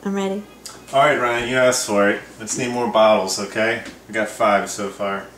I'm ready. Alright, Ryan, you asked for it. Let's need more bottles, okay? We got 5 so far.